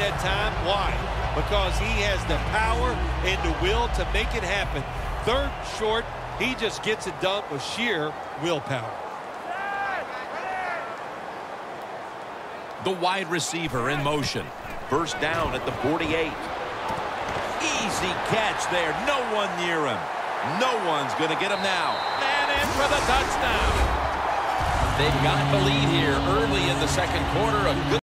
that time. Why? Because he has the power and the will to make it happen. Third short, he just gets it done with sheer willpower. The wide receiver in motion. First down at the 48. Easy catch there. No one near him. No one's going to get him now. And in for the touchdown. They've got the lead here early in the second quarter. A good